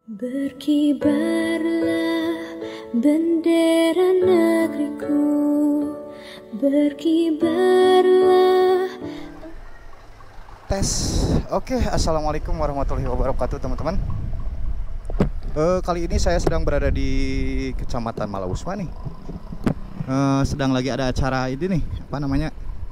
Berkibarlah bendera negeriku, berkibarlah. Tes. Oke, assalamualaikum warahmatullahi wabarakatuh teman-teman. Kali ini saya sedang berada di Kecamatan Malausma nih. Sedang lagi ada acara ini nih, apa namanya?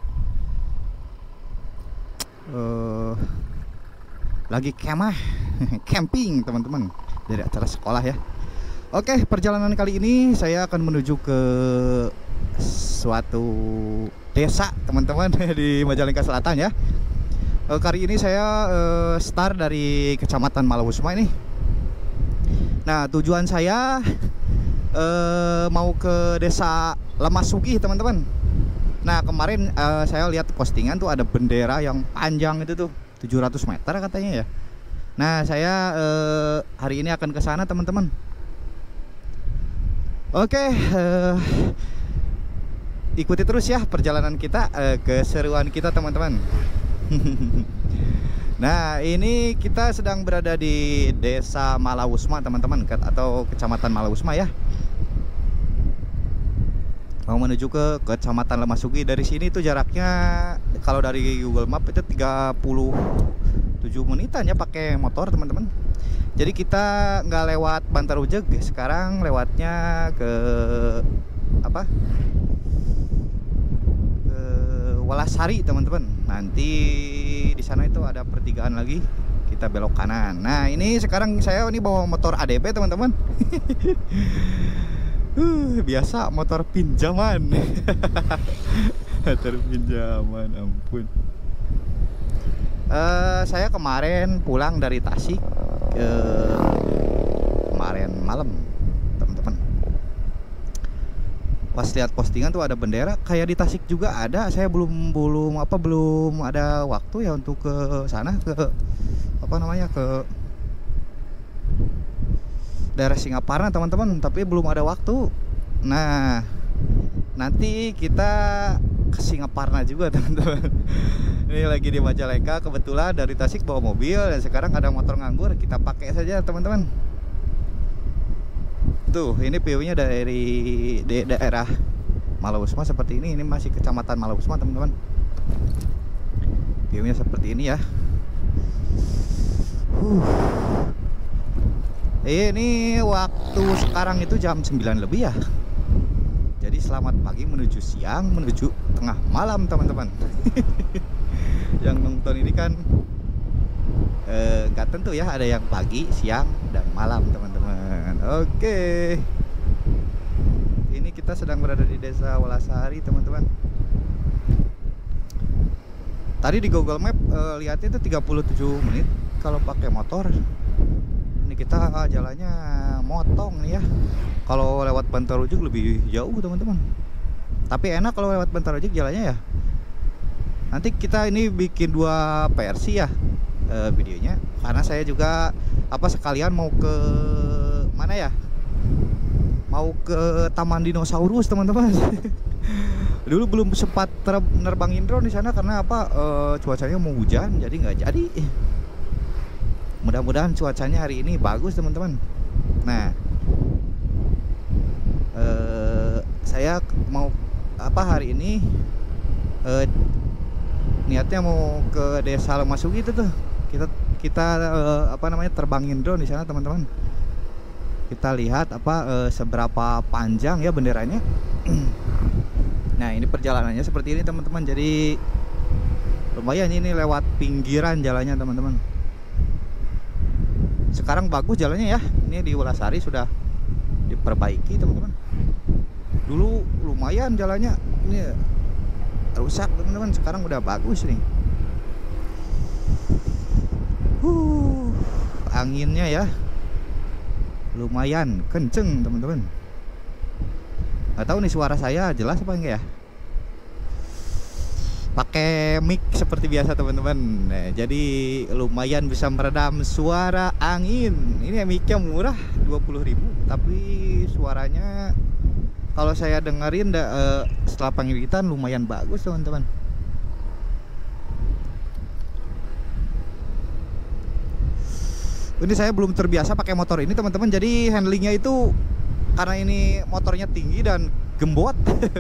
Lagi kemah, camping teman-teman, dari acara sekolah ya. Oke, perjalanan kali ini saya akan menuju ke suatu desa teman-teman di Majalengka Selatan ya. Kali ini saya start dari Kecamatan Malausma ini. Nah, tujuan saya mau ke desa Lemasugi teman-teman. Nah, kemarin saya lihat postingan tuh ada bendera yang panjang itu tuh 700 meter katanya ya. Nah, saya hari ini akan ke sana teman-teman. Oke, ikuti terus ya perjalanan kita, keseruan kita teman-teman. Nah, ini kita sedang berada di Desa Malausma teman-teman, atau Kecamatan Malausma ya. Mau menuju ke Kecamatan Lemasugi. Dari sini tuh jaraknya kalau dari Google Map itu 37 menitan ya pakai motor teman-teman. Jadi kita nggak lewat Bantarujeg, sekarang lewatnya ke apa? Ke Wolasari teman-teman. Nanti di sana itu ada pertigaan lagi, kita belok kanan. Nah, ini sekarang saya bawa motor ADB teman-teman. Biasa motor pinjaman. Motor pinjaman, ampun. Saya kemarin pulang dari Tasik kemarin malam teman-teman. Pas lihat postingan tuh ada bendera kayak di Tasik juga ada. Saya belum ada waktu ya untuk ke sana, ke ke daerah Singaparna teman-teman, tapi belum ada waktu. Nah, nanti kita ke Singaparna juga teman-teman. Ini lagi di Majalengka, kebetulan dari Tasik bawa mobil dan sekarang ada motor nganggur, kita pakai saja teman-teman. Tuh, ini view-nya dari daerah Malausma seperti ini. Ini masih Kecamatan Malausma teman-teman. View-nya seperti ini ya. Ini waktu sekarang itu jam 9 lebih ya. Jadi selamat pagi menuju siang menuju tengah malam teman-teman. Yang nonton ini kan nggak tentu ya, ada yang pagi, siang, dan malam teman-teman. Oke. Ini kita sedang berada di Desa Wolasari teman-teman. Tadi di Google Map lihatnya itu 37 menit kalau pakai motor. Kita jalannya motong nih ya. Kalau lewat Bantarujeg lebih jauh teman-teman, tapi enak kalau lewat Bantarujeg jalannya ya. Nanti kita ini bikin 2 versi ya videonya, karena saya juga sekalian mau ke mana ya, mau ke Taman Dinosaurus teman-teman. Dulu belum sempat nerbangin drone di sana karena cuacanya mau hujan, jadi nggak jadi. Mudah-mudahan cuacanya hari ini bagus teman-teman. Nah, saya mau hari ini niatnya mau ke Desa Lemasugi itu tuh. Kita terbangin drone di sana teman-teman. Kita lihat seberapa panjang ya benderanya. Nah, ini perjalanannya seperti ini teman-teman. Jadi lumayan, ini lewat pinggiran jalannya teman-teman. Sekarang bagus jalannya ya. Ini di Wolasari sudah diperbaiki teman-teman. Dulu lumayan jalannya, ini rusak teman-teman. Sekarang udah bagus nih. Anginnya ya lumayan kenceng teman-teman. Nggak tahu nih suara saya jelas apa enggak ya. Pakai mic seperti biasa teman-teman. Nah, jadi lumayan bisa meredam suara angin. Ini micnya murah 20.000, tapi suaranya kalau saya dengerin setelah pengiritan lumayan bagus teman-teman. Ini saya belum terbiasa pakai motor ini teman-teman. Jadi handlingnya itu karena ini motornya tinggi dan gembot.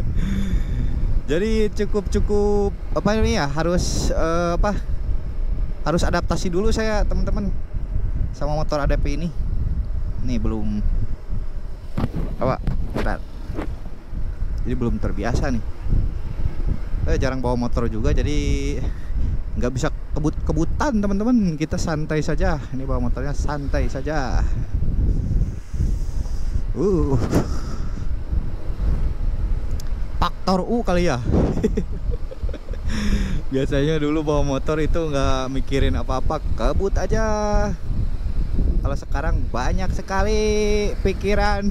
Jadi cukup apa ini ya, harus harus adaptasi dulu saya teman-teman sama motor ADP ini. Nih belum berat. Jadi belum terbiasa nih. Jarang bawa motor juga, jadi nggak bisa kebut-kebutan teman-teman. Kita santai saja. Ini bawa motornya santai saja. Faktor U kali ya. Biasanya dulu bawa motor itu nggak mikirin apa-apa, kebut aja. Kalau sekarang banyak sekali pikiran.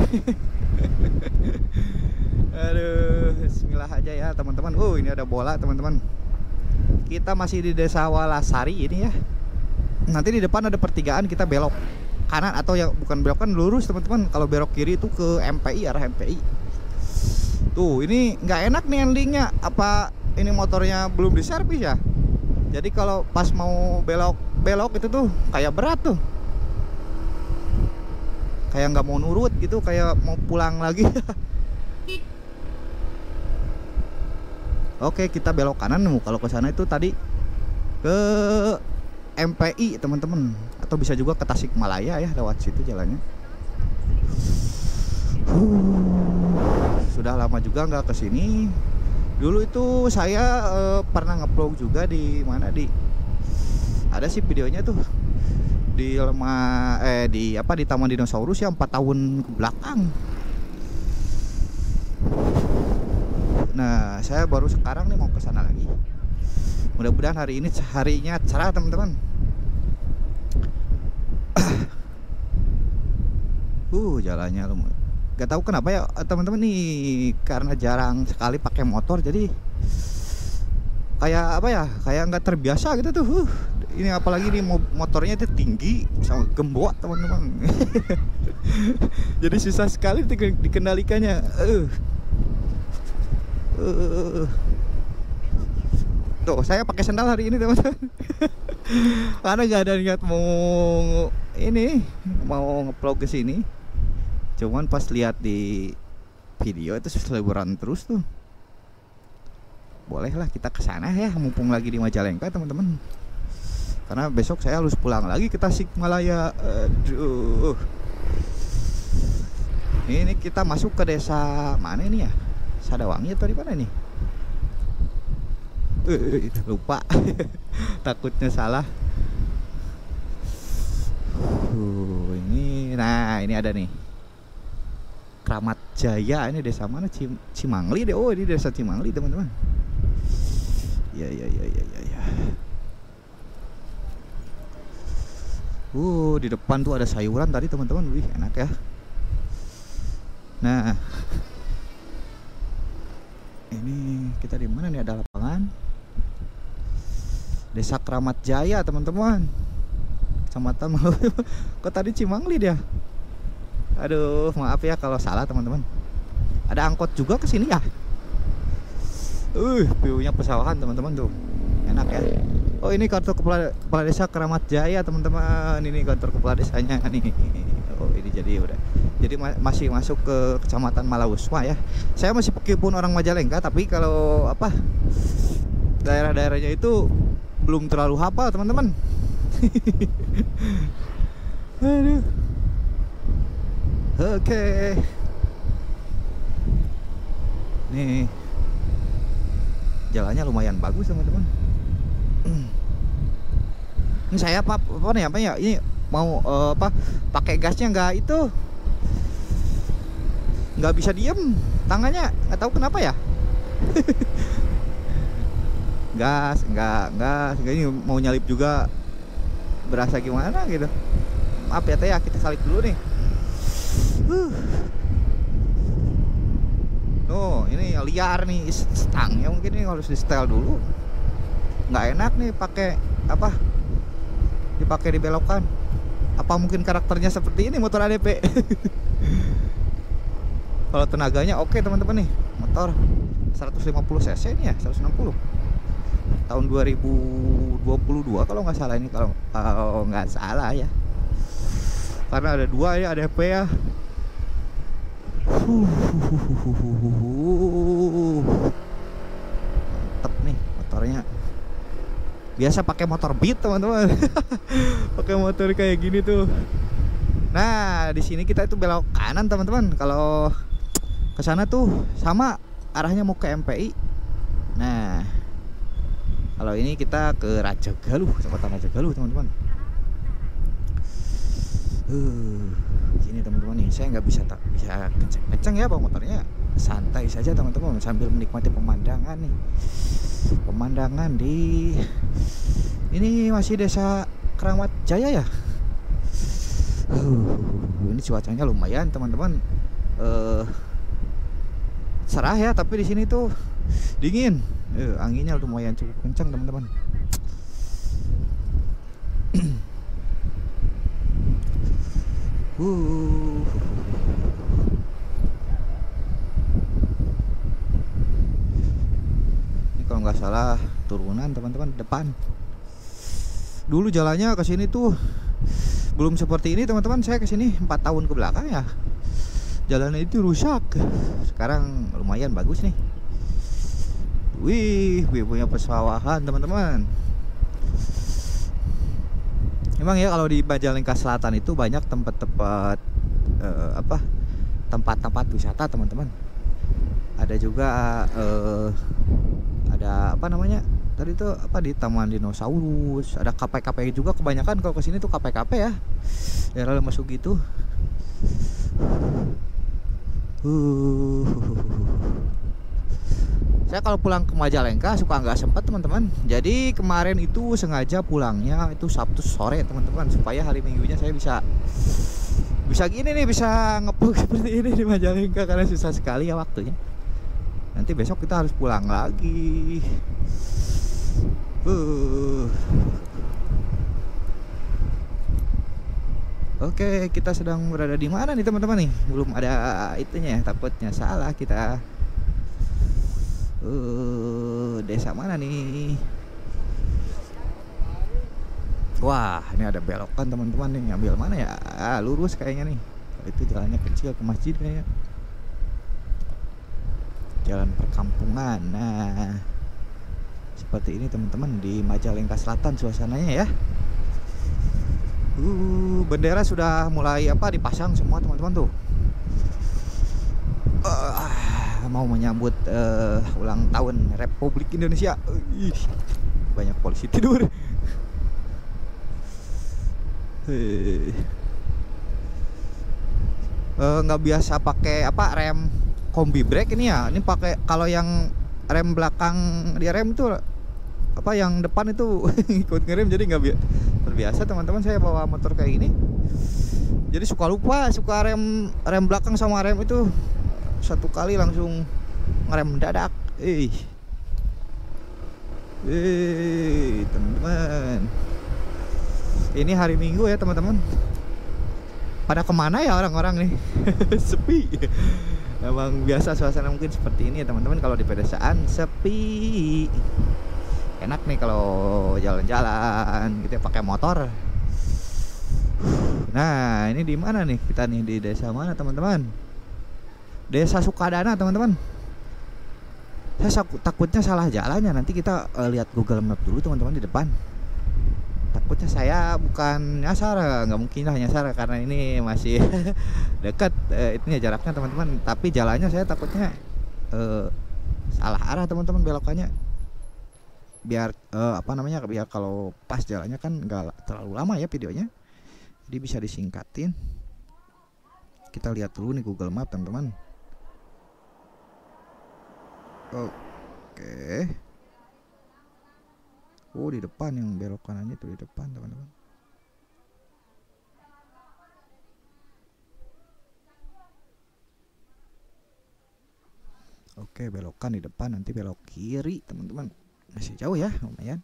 Aduh, bismillah aja ya teman-teman. Ini ada bola teman-teman. Kita masih di Desa Walasari ini ya. Nanti di depan ada pertigaan, kita belok kanan atau ya bukan belok, kan lurus teman-teman. Kalau belok kiri itu ke MPI, arah MPI. Tuh, ini nggak enak nih handlingnya. Apa ini motornya belum diservis ya? Jadi kalau pas mau belok itu tuh kayak berat tuh. Kayak nggak mau nurut gitu, kayak mau pulang lagi. Oke, kita belok kanan. Kalau ke sana itu tadi ke MPI teman-teman, atau bisa juga ke Tasikmalaya ya, lewat situ jalannya. Sudah lama juga nggak ke sini. Dulu itu saya pernah nge-vlog juga di mana, ada sih videonya tuh di di Taman Dinosaurus ya, 4 tahun ke belakang. Nah, saya baru sekarang nih mau ke sana lagi. Mudah-mudahan hari ini harinya cerah teman-teman. Jalannya lumayan. Gak tahu kenapa ya teman-teman nih, karena jarang sekali pakai motor, jadi kayak apa ya, kayak nggak terbiasa gitu tuh. Ini apalagi nih motornya itu tinggi sama gembok teman-teman. Jadi susah sekali dikendalikannya. Tuh, saya pakai sandal hari ini teman-teman. Karena nggak ada niat mau nge-vlog ke sini. Cuman pas lihat di video itu seliburan terus tuh. Bolehlah kita ke sana ya, mumpung lagi di Majalengka teman-teman. Karena besok saya harus pulang lagi ke Tasikmalaya. Aduh. Ini kita masuk ke desa mana ini ya? Sadawangi atau di mana nih? Lupa. Takutnya salah. Ini ada nih. Kramat Jaya, ini desa mana? Cimangli deh. Ini desa Cimangli teman-teman. Ya. Di depan tuh ada sayuran tadi teman-teman. Wih, enak ya. Nah, ini kita di mana nih? Ada lapangan. Desa Kramat Jaya teman-teman. Kecamatan kok tadi Cimangli dia. Aduh, maaf ya kalau salah teman-teman. Ada angkot juga ke sini ya. View-nya pesawahan teman-teman tuh. Enak ya. Oh, ini kantor kepala desa Kramat Jaya teman-teman. Ini kantor kepala desanya nih. Oh, ini jadi masih masuk ke Kecamatan Malauswa ya. Saya masih meskipun orang Majalengka, tapi kalau daerah-daerahnya itu belum terlalu hafal teman-teman. Aduh. Oke. Nih, jalannya lumayan bagus teman-teman. Ini saya apa ya? Ini mau pakai gasnya nggak bisa diem tangannya, nggak tahu kenapa ya. gas ini mau nyalip juga berasa gimana gitu. Maaf ya teh ya, kita salip dulu nih. Ini liar nih stangnya, mungkin ini harus di setel dulu. Nggak enak nih dipakai di belokan. Apa mungkin karakternya seperti ini motor ADP? Kalau tenaganya oke teman-teman nih, motor 150 cc ini ya, 160 tahun 2022 kalau nggak salah ini, kalau nggak salah ya. karena ada dua ya, ada P ya. Mantep nih motornya. Biasa pakai motor Beat teman-teman. Pakai motor kayak gini tuh. Nah di sini kita itu belok kanan teman-teman. Kalau ke sana tuh sama arahnya mau ke MPI. Nah kalau ini kita ke Rajagaluh, Kecamatan Rajagaluh teman-teman. Gini teman-teman nih, saya nggak bisa kenceng-kenceng ya bawa motornya, santai saja teman-teman sambil menikmati pemandangan nih. Pemandangan di ini masih Desa Keramat Jaya ya. Ini cuacanya lumayan teman-teman. Cerah ya, tapi di sini tuh dingin. Anginnya lumayan cukup kencang teman-teman. Ini kalau nggak salah turunan teman-teman depan. Dulu jalannya ke sini tuh belum seperti ini teman-teman. Saya ke sini 4 tahun ke belakang ya. Jalannya itu rusak. Sekarang lumayan bagus nih. Wih, punya pesawahan teman-teman. Emang ya kalau di Majalengka Selatan itu banyak tempat-tempat tempat-tempat wisata teman-teman. Ada juga ada apa namanya tadi itu di Taman Dinosaurus. Ada kafe-kafe juga, kebanyakan kalau kesini tuh kafe-kafe ya. Daerah masuk gitu. Saya kalau pulang ke Majalengka suka nggak sempat teman-teman. Jadi kemarin itu sengaja pulangnya itu Sabtu sore teman-teman, supaya hari Minggunya saya bisa gini nih, bisa ngepul seperti ini di Majalengka, karena susah sekali ya waktunya. Nanti besok kita harus pulang lagi. Oke, kita sedang berada di mana nih teman-teman nih? Belum ada itunya, takutnya salah kita. Desa mana nih? Wah, ini ada belokan teman-teman nih. Ngambil mana ya? Lurus kayaknya nih. Itu jalannya kecil ke masjid kayaknya. Jalan perkampungan. Nah, seperti ini teman-teman di Majalengka Selatan suasananya ya. Bendera sudah mulai dipasang semua teman-teman tuh. Mau menyambut ulang tahun Republik Indonesia. Banyak polisi tidur. Nggak biasa pakai rem kombi brake ini ya. Ini pakai, kalau yang rem belakang di rem itu yang depan itu ikut ngerem, jadi nggak terbiasa teman-teman saya bawa motor kayak gini. Jadi suka lupa, suka rem belakang sama rem itu satu kali langsung ngerem mendadak. Teman-teman, ini hari Minggu ya teman-teman. Pada kemana ya orang-orang nih? Sepi. Emang biasa suasana mungkin seperti ini ya teman-teman. Kalau di pedesaan sepi. Enak nih kalau jalan-jalan gitu ya, pakai motor. Nah, ini di mana nih kita nih, di desa mana teman-teman? Desa Sukadana teman-teman. Saya takutnya salah jalannya. Nanti kita lihat Google Map dulu teman-teman di depan. Takutnya saya bukan nyasar, nggak mungkin lah nyasar karena ini masih dekat itunya jaraknya teman-teman. Tapi jalannya saya takutnya salah arah teman-teman belokannya. Biar biar kalau pas jalannya kan nggak terlalu lama ya videonya. Jadi bisa disingkatin. Kita lihat dulu nih Google Map teman-teman. Oke. Di depan, yang belok kanannya itu di depan teman-teman. Oke, belokan di depan, nanti belok kiri teman-teman. Masih jauh ya, lumayan.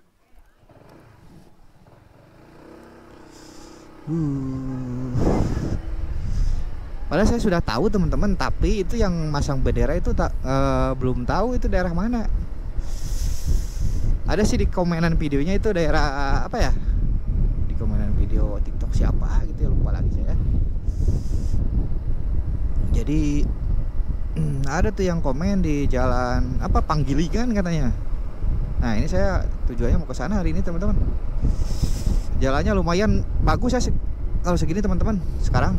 Padahal saya sudah tahu teman-teman, tapi itu yang masang bendera itu belum tahu itu daerah mana. Ada sih di komenan videonya itu daerah apa ya? Di komenan video TikTok belok siapa gitu ya, lupa lagi saya. Jadi ada tuh yang komen di jalan apa Panggilingan katanya. Nah ini saya tujuannya mau ke sana hari ini teman-teman. Jalannya lumayan bagus ya kalau segini teman-teman sekarang.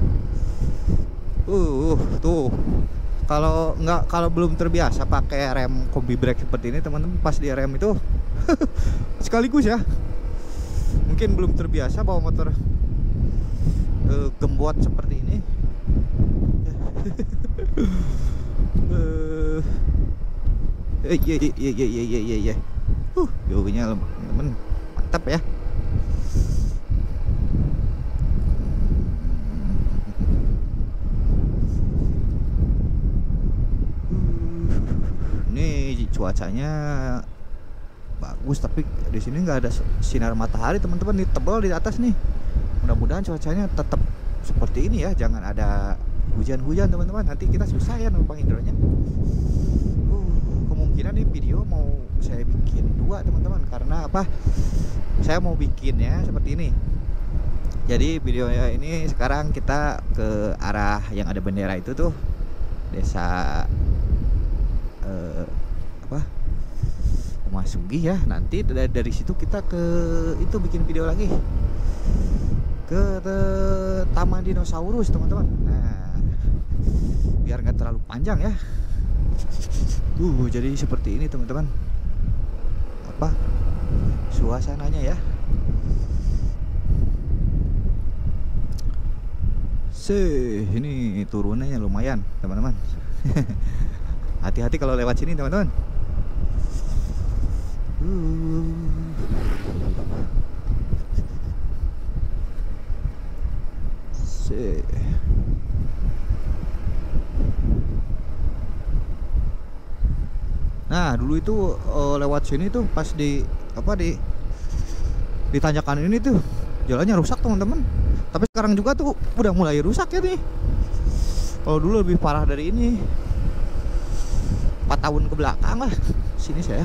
Tuh kalau belum terbiasa pakai rem kombi brake seperti ini teman-teman, pas di rem itu sekaligus ya, mungkin belum terbiasa bawa motor gembot seperti ini. Iya. Jauhnya teman-teman mantap ya. Ini cuacanya bagus, tapi di sini nggak ada sinar matahari teman-teman, nih tebal di atas nih. Mudah-mudahan cuacanya tetap seperti ini ya, jangan ada hujan-hujan teman-teman, nanti kita susah ya numpang hidronya. Kemungkinan nih video mau saya bikin 2 teman-teman, karena apa, saya mau bikinnya seperti ini. Jadi videonya ini sekarang kita ke arah yang ada bendera itu tuh, desa Rumah Sugih ya. Nanti dari situ kita ke itu bikin video lagi ke Taman Dinosaurus teman-teman. Nah, biar nggak terlalu panjang ya. Jadi seperti ini teman-teman, apa suasananya ya. Ini turunannya lumayan teman-teman. Hati-hati kalau lewat sini teman-teman. Nah dulu itu lewat sini tuh pas di tanjakan ini tuh jalannya rusak teman-teman. Tapi sekarang juga tuh udah mulai rusak ya nih. Kalau dulu lebih parah dari ini. 4 tahun ke belakang lah sini saya.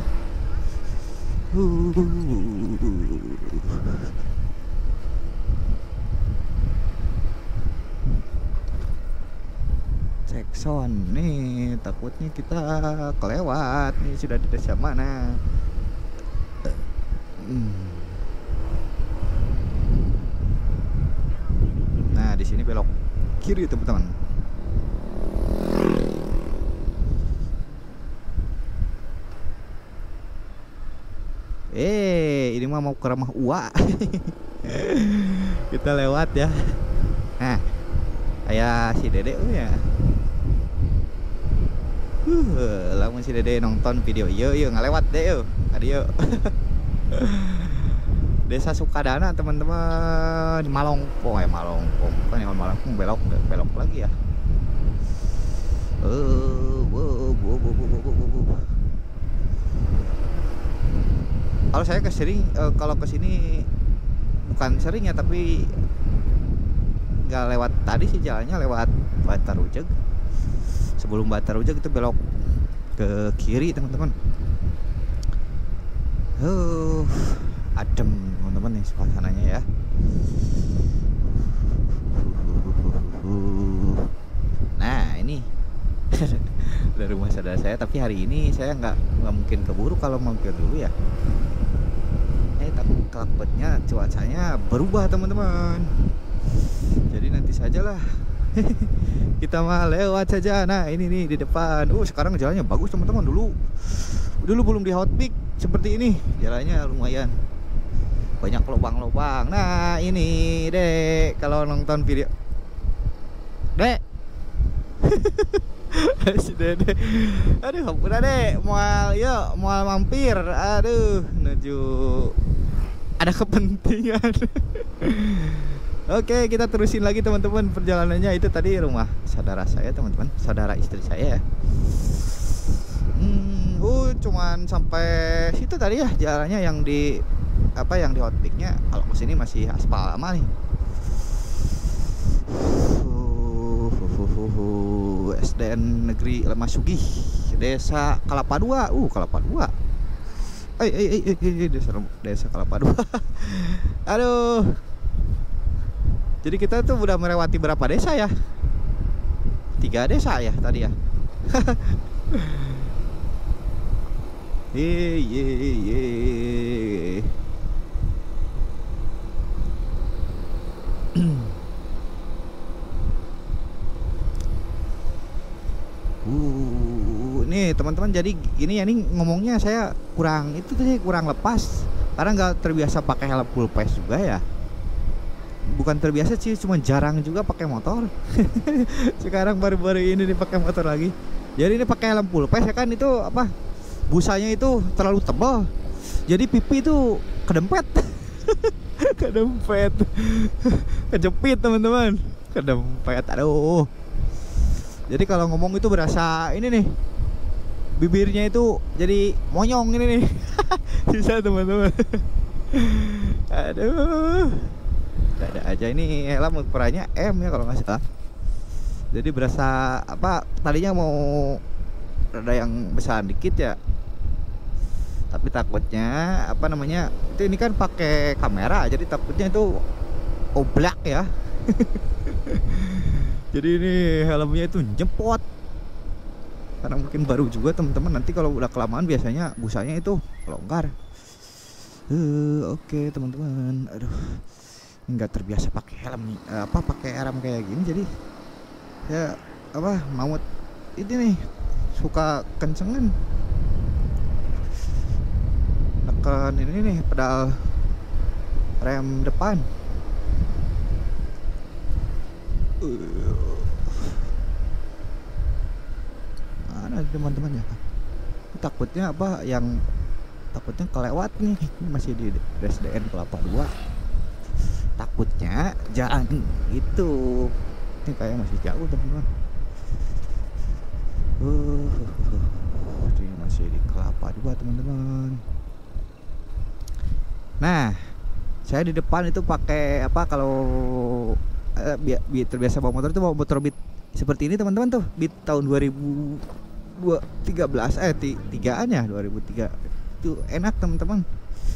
Cekson nih, takutnya kita kelewat nih, sudah di desa mana. Nah di sini belok kiri teman-teman. Ini mah mau ke rumah Uwa. Kita lewat ya. Nah, kayak si Dede ya. Lama si Dede nonton video yuk ngelewat deh yuk. Adio. Desa Sukadana teman-teman, Malongpong kan yang Malongpong belok lagi ya. Kalau saya kalau kesini bukan sering ya, tapi nggak lewat tadi sih, jalannya lewat Batarujeg. Sebelum Batarujeg itu belok ke kiri teman-teman. Adem teman-teman nih suasananya ya. Nah ini dari rumah saudara saya, tapi hari ini saya nggak mungkin keburu kalau mampir dulu ya. Takutnya cuacanya berubah teman-teman. Jadi nanti sajalah. Kita mah lewat saja. Nah ini nih di depan. Sekarang jalannya bagus teman-teman. Dulu belum di hotpick seperti ini. Jalannya lumayan banyak lubang-lubang. Nah ini Dek, kalau nonton video Dek. Si Dede, aduh udah deh, mual mampir, aduh menuju ada kepentingan. Oke, kita terusin lagi teman-teman perjalanannya. Itu tadi rumah saudara saya teman-teman, saudara istri saya ya. Cuman sampai situ tadi ya jalannya, yang di hotpicknya. Kalau kesini masih aspal lama nih. SDN Negeri Lemah Sugih, Desa Kelapa Dua. Kelapa Dua. Desa Kelapa Dua. Aduh. Jadi kita tuh udah melewati berapa desa ya? 3 desa ya tadi ya. Ye. Nih teman-teman, jadi gini ya, nih ngomongnya saya kurang itu tuh, kurang lepas karena nggak terbiasa pakai helm full face juga ya. Bukan terbiasa sih, cuma jarang juga pakai motor. Sekarang baru-baru ini dipakai motor lagi. Jadi ini pakai helm full face ya kan, itu apa, busanya itu terlalu tebal. Jadi pipi itu kedempet. Kedempet. Kejepit teman-teman. Kedempet. Aduh. Jadi kalau ngomong itu berasa ini nih, bibirnya itu jadi monyong ini nih. Bisa teman-teman. Aduh. Ada aja ini helm ukurannya M ya kalau nggak salah. Jadi berasa apa, tadinya mau ada yang besar dikit ya, tapi takutnya apa namanya itu, ini kan pakai kamera, jadi takutnya itu oblak ya. Jadi ini helmnya itu jempot karena mungkin baru juga teman-teman. Nanti kalau udah kelamaan biasanya busanya itu longgar. Oke teman-teman, aduh nggak terbiasa pakai helm pakai helm kayak gini, jadi ya apa mau ini nih suka kencengan nekan ini nih pedal rem depan. Mana teman-teman ya, takutnya apa, yang takutnya kelewat nih, masih di SDN Kelapa 2. Takutnya jalan itu ini kayak masih jauh teman-teman. Ini masih di Kelapa 2 teman-teman. Nah, saya di depan itu pakai apa, kalau terbiasa bawa motor itu bawa motor Beat seperti ini teman-teman tuh, Beat tahun 2013 3-an ya, 2003 itu enak teman-teman.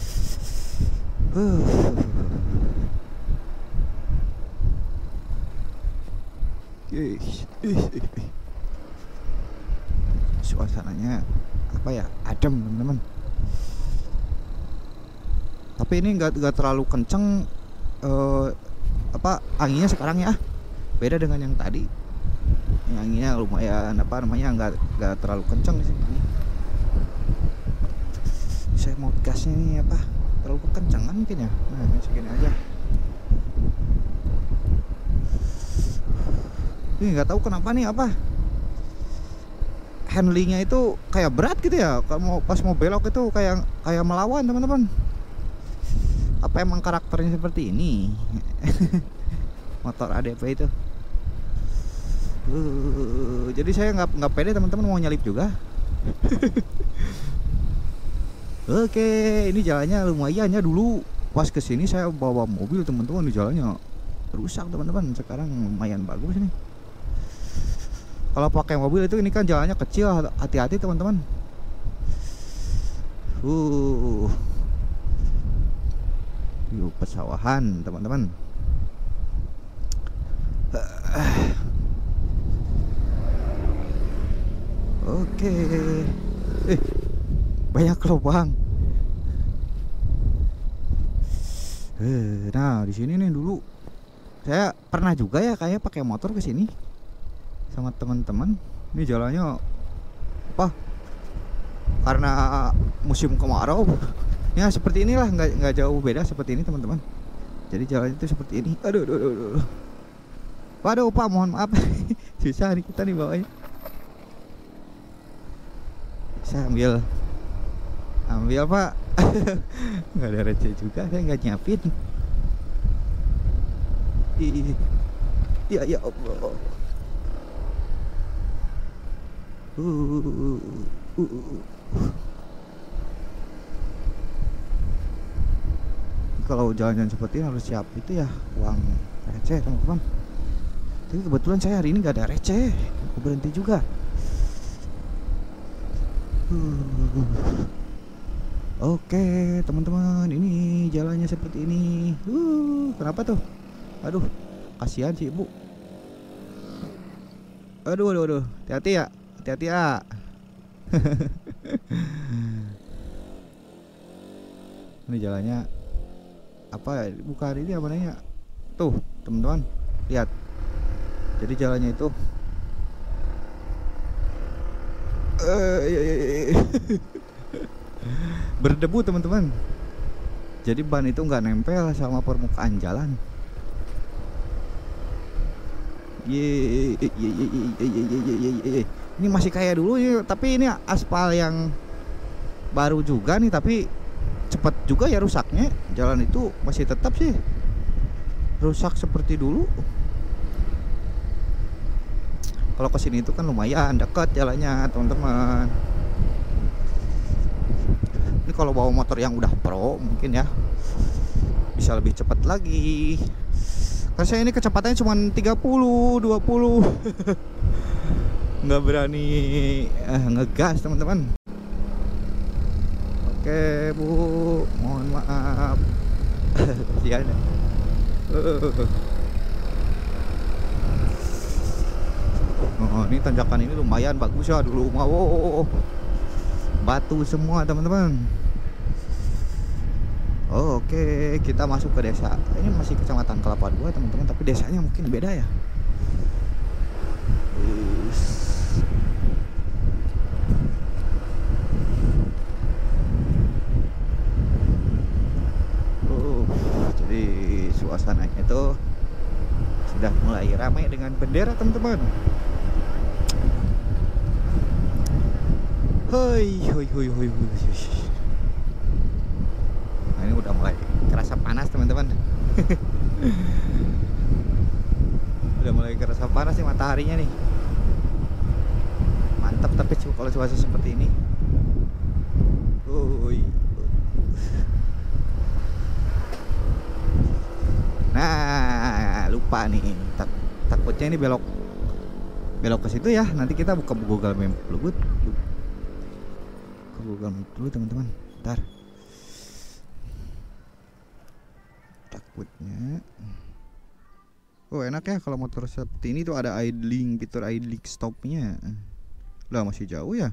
Suasananya apa ya, adem teman-teman. Tapi ini nggak terlalu kenceng apa anginnya sekarang ya, beda dengan yang tadi. Yang anginnya lumayan apa namanya, nggak terlalu kenceng di sini. Saya mau gasnya nih apa, terlalu kekencangan mungkin ya. Nah segini aja. Ini nggak tahu kenapa nih apa, handlingnya itu kayak berat gitu ya. Kalau pas mau belok itu kayak melawan teman-teman. Apa emang karakternya seperti ini? Motor ADP itu. Jadi saya nggak pede teman-teman mau nyalip juga. Oke, ini jalannya lumayan ya. Dulu pas kesini saya bawa mobil teman-teman, di jalannya rusak teman-teman. Sekarang lumayan bagus nih. Kalau pakai mobil itu ini kan jalannya kecil, hati-hati teman-teman. Yuk pesawahan teman-teman. Oke. Banyak lubang. Nah di sini nih dulu saya pernah juga ya kayak pakai motor ke sini sama teman-teman. Ini jalannya apa, karena musim kemarau ya seperti inilah, nggak jauh beda seperti ini teman-teman. Jadi jalannya itu seperti ini. Aduh. Waduh Pak, mohon maaf. Susah nih kita nih bawanya. Saya ambil Pak. Nggak ada receh juga, saya nggak nyiapin. Ya Allah. Kalau jalan-jalan seperti ini harus siap itu ya, uang receh teman-teman. Tapi kebetulan saya hari ini nggak ada receh, aku berhenti juga. Oke teman-teman, ini jalannya seperti ini. Kenapa tuh? Aduh, Kasihan si ibu. Aduh. Hati-hati ya. Hati-hati ya. Ini jalannya apa ya? Bukan ini apa namanya? Tuh, teman-teman. Lihat. Jadi jalannya itu berdebu, teman-teman. Jadi ban itu nggak nempel sama permukaan jalan. Ini masih kayak dulu ya, tapi ini aspal yang baru juga nih, tapi cepat juga ya rusaknya. Jalan itu masih tetap sih rusak seperti dulu. Kalau kesini itu kan lumayan dekat jalannya, teman-teman. Ini kalau bawa motor yang udah pro mungkin ya bisa lebih cepat lagi. Karena saya ini kecepatannya cuma 30, 20. Nggak berani ngegas, teman-teman. Oke, Bu, mohon maaf. Kasihan ya. Oh, ini tanjakan ini lumayan bagus ya dulu. Wow, batu semua, teman-teman. Oh, oke, kita masuk ke desa. Ini masih Kecamatan Kelapa II, teman-teman, tapi desanya mungkin beda ya. Jadi suasananya itu sudah mulai ramai dengan bendera, teman-teman. Hoi. Nah, ini udah mulai kerasa panas, teman-teman. Udah mulai kerasa panas nih mataharinya nih. Mantap, tapi kalau cuaca seperti ini. Nah, lupa nih. Takutnya ini belok ke situ ya. Nanti kita buka Google Map dulu. Google Map dulu, teman-teman. Bentar. Takutnya. Oh, enak ya kalau motor seperti ini tuh ada idling, fitur idling stopnya. Lah, masih jauh ya?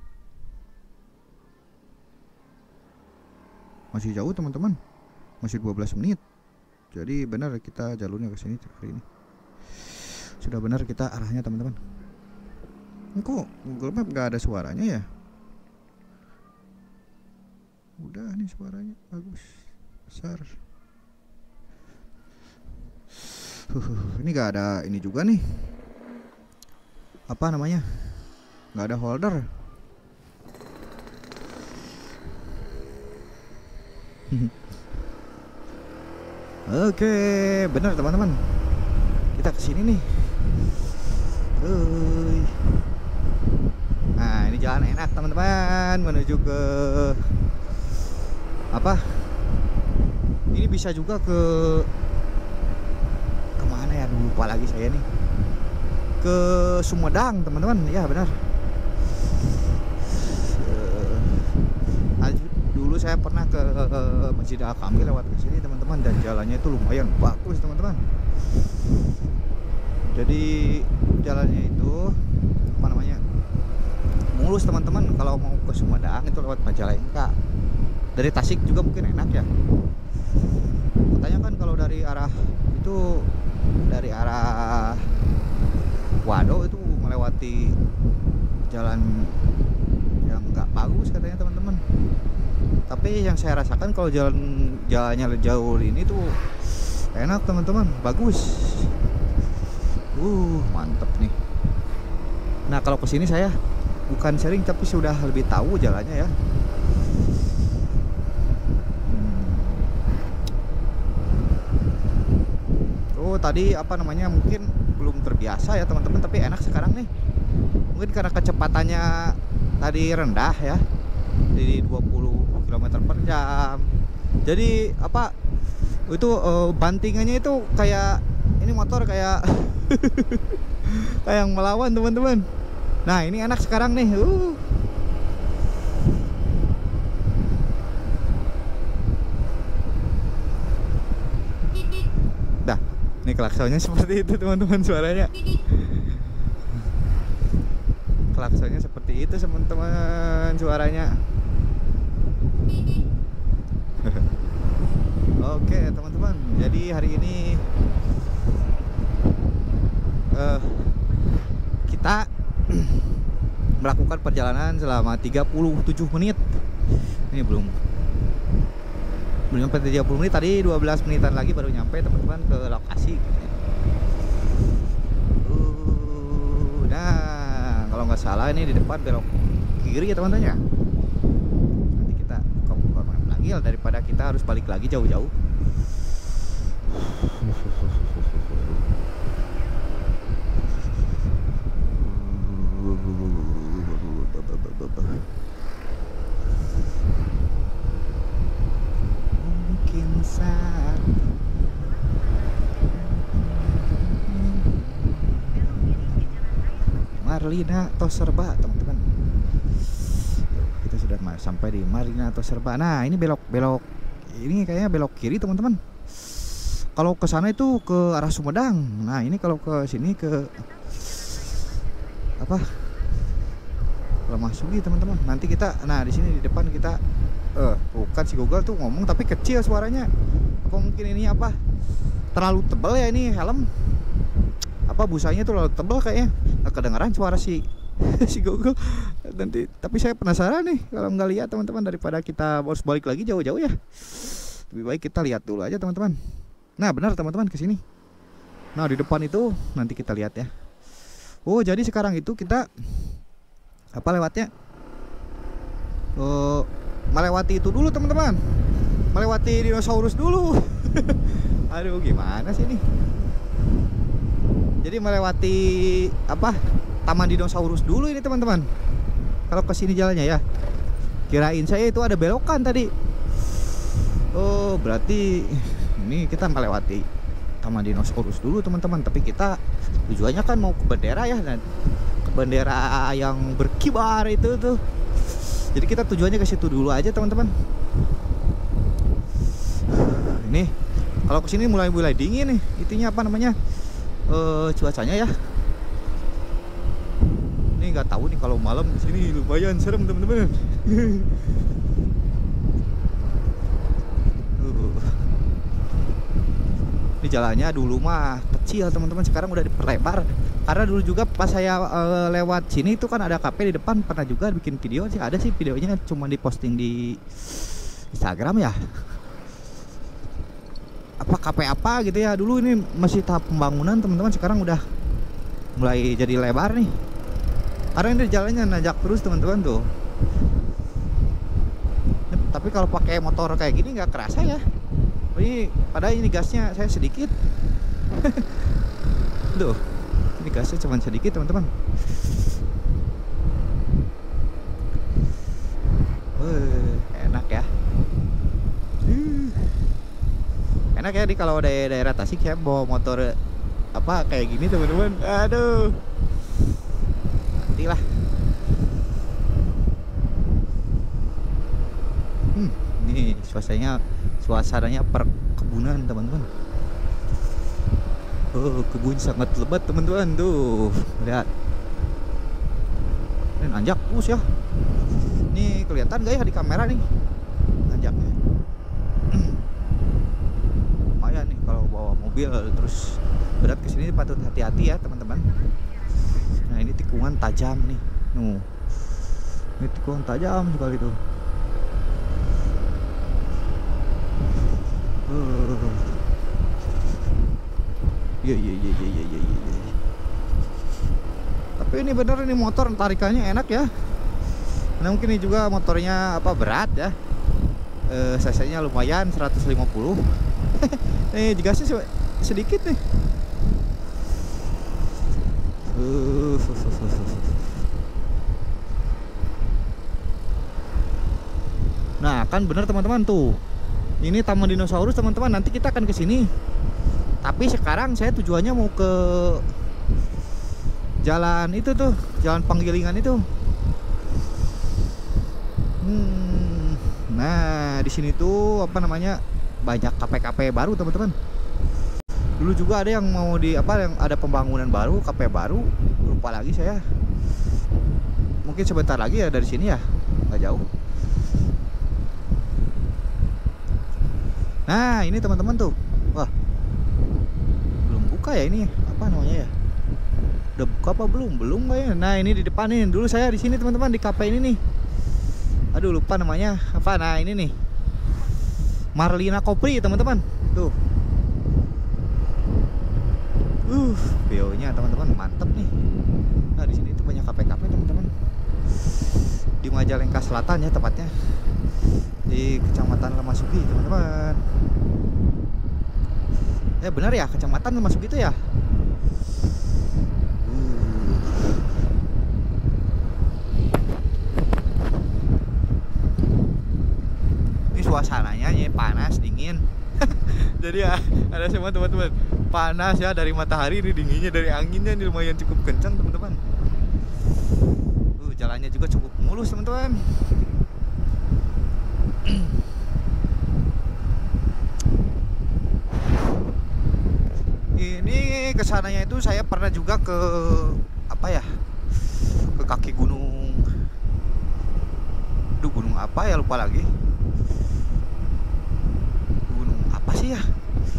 Masih jauh, teman-teman. Masih 12 menit. Jadi benar kita jalurnya ke sini hari ini. Sudah benar kita arahnya, teman-teman. Kok Google Map gak ada suaranya ya? Udah nih suaranya bagus, besar. Ini gak ada ini juga nih. Apa namanya? Gak ada holder. Oke, benar teman-teman. Kita kesini nih. Nah, ini jalan enak, teman-teman, menuju ke apa? Ini bisa juga ke kemana ya? Lupa lagi saya nih. Ke Sumedang, teman-teman. Ya benar. Dulu saya pernah ke Masjid Al-Kamil lewat ke sini, teman-teman, dan jalannya itu lumayan bagus, teman-teman. Jadi jalannya itu apa namanya? Mulus, teman-teman. Kalau mau ke Sumedang itu lewat Majalengka. Dari Tasik juga mungkin enak ya. Katanya kan kalau dari arah itu, dari arah Wado itu melewati jalan yang nggak bagus katanya, teman-teman. Tapi yang saya rasakan kalau jalannya jauh ini tuh enak, teman-teman, bagus. Mantep nih. Nah, kalau kesini saya bukan sering tapi sudah lebih tahu jalannya ya. Tadi apa namanya, mungkin belum terbiasa ya, teman-teman, tapi enak sekarang nih. Mungkin karena kecepatannya tadi rendah ya, di 20 km per jam. Jadi apa itu bantingannya itu kayak ini motor kayak kayak yang melawan, teman-teman. Nah, ini enak sekarang nih. Dah, nih klaksonnya seperti itu teman-teman, suaranya. Klaksonnya seperti itu teman-teman, suaranya. Oke teman-teman, jadi hari ini kita melakukan perjalanan selama 37 menit. Ini belum sampai 30 menit, tadi 12 menitan lagi baru nyampe teman-teman ke lokasi. Nah, kalau nggak salah ini di depan belok kiri ya teman-teman ya. Nanti kita ke mana lagi ya, daripada kita harus balik lagi jauh-jauh. Mungkin saat Marlina Toserba teman-teman. Kita sudah sampai di Marlina Toserba. Nah ini belok ini kayaknya belok kiri teman-teman. Kalau ke sana itu ke arah Sumedang. Nah ini kalau ke sini ke apa? Lemahsugi teman-teman. Nanti kita, nah di sini di depan kita, bukan si Google tuh ngomong tapi kecil suaranya. Apa mungkin ini apa? Terlalu tebal ya ini helm? Apa busanya tuh terlalu tebal kayaknya? Nggak kedengaran suara si si Google. Nanti, tapi saya penasaran nih kalau nggak lihat teman-teman, daripada kita harus balik lagi jauh-jauh ya. Lebih baik kita lihat dulu aja teman-teman. Nah benar teman-teman, ke sini. Nah di depan itu nanti kita lihat ya. Oh jadi sekarang itu kita apa lewatnya? Melewati itu dulu teman-teman. Melewati dinosaurus dulu. Aduh gimana sih ini? Jadi melewati apa? Taman dinosaurus dulu ini teman-teman. Kalau ke sini jalannya ya. Kirain saya itu ada belokan tadi. Oh berarti ini kita melewati taman dinosaurus dulu teman-teman. Tapi kita tujuannya kan mau ke bendera ya, dan ke bendera yang berkibar itu tuh. Jadi kita tujuannya ke situ dulu aja teman-teman. Ini kalau ke sini mulai dingin nih. Itunya apa namanya? Cuacanya ya. Ini nggak tahu nih kalau malam di sini lumayan serem teman-teman. Ini jalannya dulu mah kecil teman-teman, sekarang udah diperlebar. Karena dulu juga pas saya lewat sini itu kan ada kafe di depan, pernah juga bikin video sih, ada sih videonya, cuma diposting di Instagram ya. Apa kafe apa gitu ya, dulu ini masih tahap pembangunan teman-teman, sekarang udah mulai jadi lebar nih. Karena ini jalannya nanjak terus teman-teman tuh. Tapi kalau pakai motor kayak gini nggak kerasa ya. Ini padahal ini gasnya saya sedikit. Tuh, ini gasnya cuma sedikit teman-teman. Enak ya. Enak ya di kalau daerah Tasik ya bawa motor apa kayak gini teman-teman. Aduh. Nantilah. Ini suasananya perkebunan teman-teman. Oh, kebun sangat lebat teman-teman tuh. Lihat. Ini nanjak terus ya. Ini kelihatan gak ya di kamera nih? Nanjaknya. Lumayan nih kalau bawa mobil terus berat ke sini patut hati-hati ya teman-teman. Nah, ini tikungan tajam nih. Nuh. Ini tikungan tajam sekali tuh. Iya. Tapi ini bener, ini motor tarikannya enak ya. Nah mungkin ini juga motornya apa berat ya. cc-nya lumayan 150. Nih gasnya sedikit nih. Nah kan bener teman-teman tuh. Ini Taman Dinosaurus teman-teman, nanti kita akan ke sini. Tapi sekarang saya tujuannya mau ke jalan itu tuh, jalan Penggilingan itu. Nah, di sini tuh apa namanya? Banyak kafe-kafe baru, teman-teman. Dulu juga ada yang mau di apa, yang ada pembangunan baru, KP baru, lupa lagi saya. Mungkin sebentar lagi ya dari sini ya, nggak jauh. Nah ini teman-teman tuh, wah belum buka ya ini, apa namanya ya? Udah buka apa belum? Belum kayaknya. Nah ini di depan nih, dulu saya di sini teman-teman, di kafe ini nih. Aduh lupa namanya apa. Nah ini nih, Marlina Kopri teman-teman. Tuh. View-nya teman-teman mantep nih. Nah di sini tuh banyak kafe-kafe teman-teman. Di Majalengka Selatan ya tepatnya. Di Kecamatan Lemasugi teman-teman. Ya benar ya, Kecamatan Lemasugi itu ya. Ini suasananya ya panas dingin. Jadi ya ada semua teman-teman, panas ya dari matahari, ini dinginnya dari anginnya, ini lumayan cukup kencang teman-teman. Jalannya juga cukup mulus teman-teman. Ini kesananya itu saya pernah juga ke apa ya, ke kaki gunung. Duh gunung apa ya, lupa lagi. Gunung apa sih ya?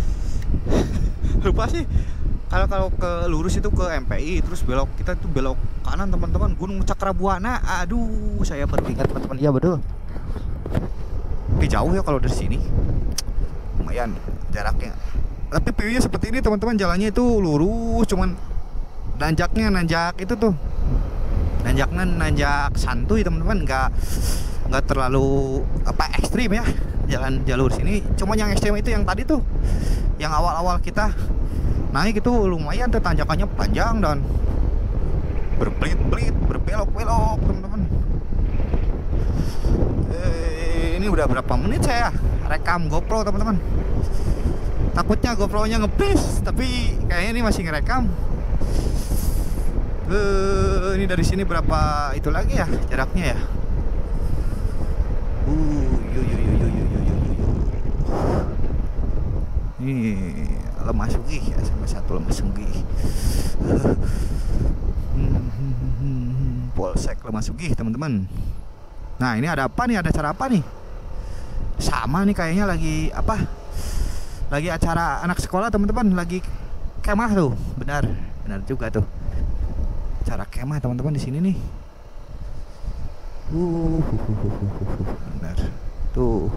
Lupa sih. Kalau ke lurus itu ke MPI, terus belok, kita tuh belok kanan teman-teman, Gunung Cakrabuana. Aduh saya baru ingat teman-teman. Iya betul. Tapi jauh ya kalau dari sini, lumayan jaraknya. Tapi view-nya seperti ini teman-teman, jalannya itu lurus, cuman nanjak itu tuh, nanjaknya nanjak santuy teman-teman, nggak terlalu apa ekstrim ya jalan jalur sini. Cuma yang ekstrim itu yang tadi tuh, yang awal-awal kita naik itu lumayan tuh, tanjakannya panjang dan berbelit-belit, berbelok-belok teman-teman. Ini udah berapa menit saya rekam GoPro teman-teman. Takutnya GoPro-nya nge-freeze, tapi kayaknya ini masih ngerekam. Ini dari sini berapa itu lagi ya jaraknya ya? Ini Lemasugi ya, sampai satu Lemasugi. Polsek Lemasugi teman-teman. Nah ini ada apa nih? Ada acara apa nih? Sama nih kayaknya lagi apa? Lagi acara anak sekolah teman-teman, lagi kemah tuh. Benar juga tuh. Acara kemah teman-teman di sini nih. Benar. Tuh.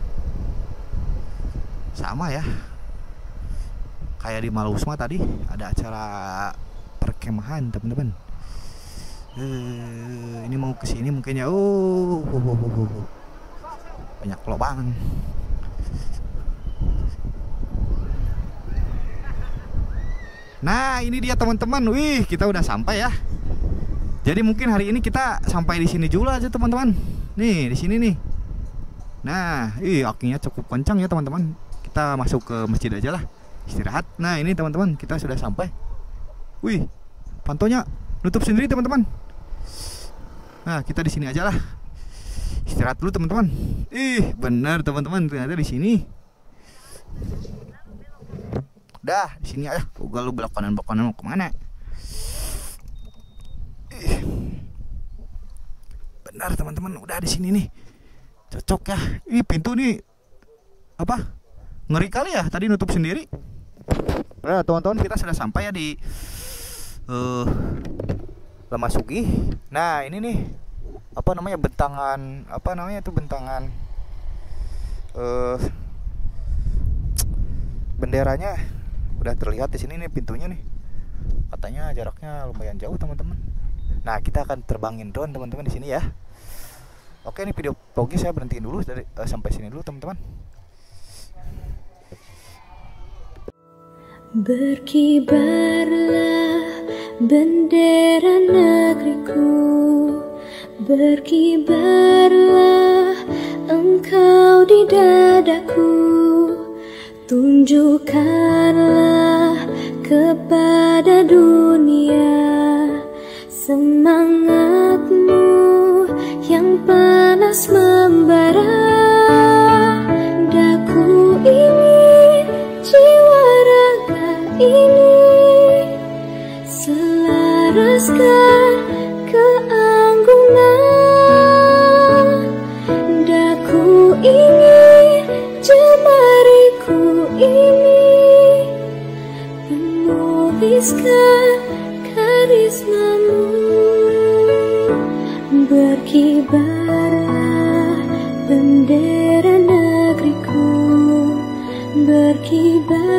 Sama ya. Kayak di Malusma tadi ada acara perkemahan teman-teman. Ini mau ke sini mungkin ya. Banyak lubang. Nah ini dia teman-teman. Wih kita udah sampai ya. Jadi mungkin hari ini kita sampai di sini dulu aja teman-teman. Nih di sini nih. Nah akhirnya cukup kencang ya teman-teman. Kita masuk ke masjid aja lah, istirahat. Nah ini teman-teman kita sudah sampai. Wih pantonya nutup sendiri teman-teman. Nah kita di sini aja lah, istirahat dulu teman-teman. Benar teman-teman, ternyata di sini. Dah di sini aja. Lu belok kanan mau kemana? Benar teman-teman, udah di sini nih. Cocok ya. Ini pintu nih apa? Ngeri kali ya, tadi nutup sendiri. Nah teman-teman kita sudah sampai ya di Lemasugi. Nah ini nih apa namanya, bentangan, apa namanya itu, bentangan benderanya udah terlihat di sini nih, pintunya nih. Katanya jaraknya lumayan jauh teman-teman. Nah kita akan terbangin drone teman-teman di sini ya. Oke nih video vlognya saya berhentiin dulu dari sampai sini dulu teman-teman. Berkibarlah bendera negeriku, berkibarlah engkau di dadaku, tunjukkanlah kepada dunia semangatmu yang panas membara. Daku ingin jiwa raga meneruskan keanggunan. Daku ingin jemariku ini menuliskan karismamu. Berkibarlah bendera negeriku, berkibar